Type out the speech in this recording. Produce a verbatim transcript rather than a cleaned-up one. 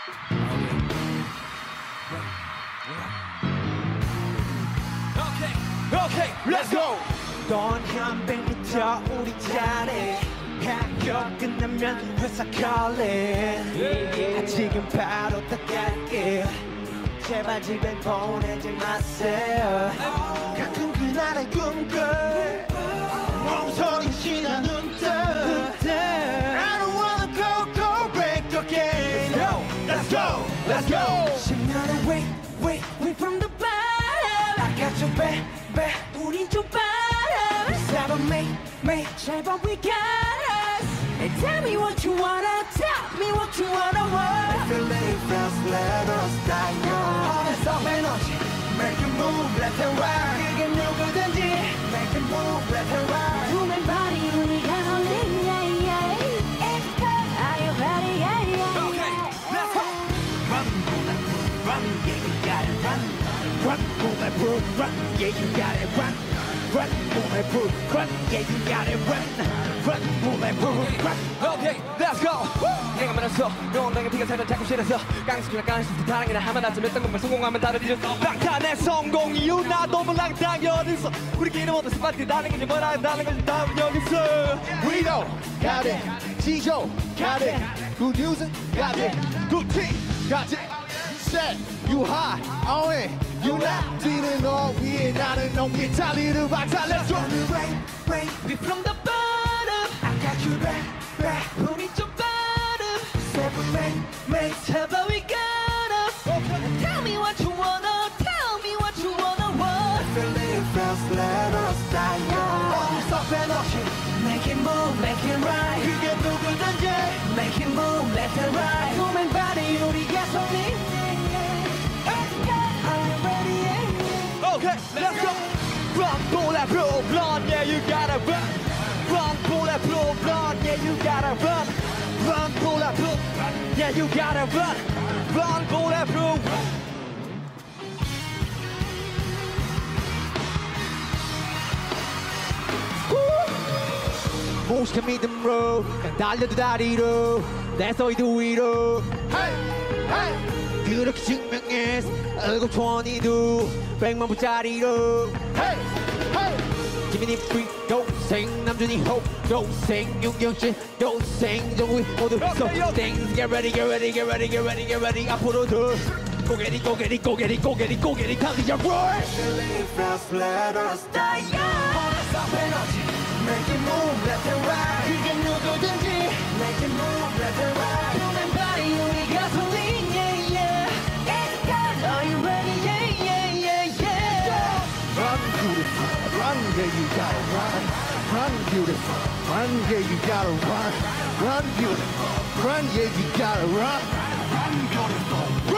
Okay, okay, let's go. 넌 한백미터 우리 자리 학교 끝나면 회사 갈래 지금 바로 나갈게 제발 집에 보내지 마세요 가끔 그날의 꿈꿔 멍청이 지나 눈뜨 I don't wanna go go back again Yo, let's go, let's go 십 년을 wait, wait, wait from the bottom I got your back, back 우린 좀 빨라 Seven, mate, mate, 제발 we got us And tell me what you wanna, tell me what you wanna want If you leave us, let us die young All this up energy, make you move left and right 그게 누구든지, make you move left and right 몸 and body, 우리가 홀린, yeah, yeah It's good, are you ready, yeah, yeah Okay, let's go. Run, run, yeah, you got it, run Run, move and prove, run, yeah, you got it, run Run, move and prove, run, yeah, you got it, run Run, move and prove, run Okay, let's go. 내가 말했어. 넌 내게 피가 살던 자꾸 싫어서 깡스키나 깡스키 다랑이나 하면 나쯤 했던 것만 성공하면 다들 잊었어. 랑탄의 성공 이유 나도 몰라 랑탄이 어딨어. 우리끼리 모두 스파트 다른 건지 뭐라 다른 건지 다음 여기 있어. We know, got it. 지조, got it. Good news, got it. Good team, got it. Set, you high, on it. You not dealing all we 나는 놈이 달리는 박사. Let's go. Rain, rain, We from the bottom. I got you back, back 우리 좀 bottom. Seven, rain, rain How about we got us? Tell me what you wanna. Tell me what you wanna want. If you leave us, let us die young All this up and up Make it move, make it right 그게 누구든지 Make it move, left and right 몸 and body 우리가 손이 Are you ready? Okay, let's go. Run, pull that blue blonde, yeah, you gotta run. Run, pull that blue blonde, yeah, you gotta run. Run, pull that blue, yeah, you gotta run. Run, pull that blue. 무식한 믿음으로 그냥 달려도 다리로 내 소리도 위로 Hey, hey, 그렇게 증명했어 얼굴 이십이도 백만 불짜리로 hey, hey. 지민이 프리 도생 남준이 호 도생 윤경진 도생 정우이 모두 도생 Get ready get ready get ready get ready get ready 앞으로도 고개리 고개리 고개리 고개리 고개리 달리자 roar Leave us let us die young All this up energy Make it move left and right 그게 누구든지 Make it move left and right 몸 and body 우리가 손이 yeah yeah It's good Are you ready yeah yeah yeah yeah Run, beautiful. Run, yeah, you gotta run. Run, beautiful. Run, yeah, you gotta run. Run, beautiful. Run, yeah, you gotta run. Run, beautiful. Run.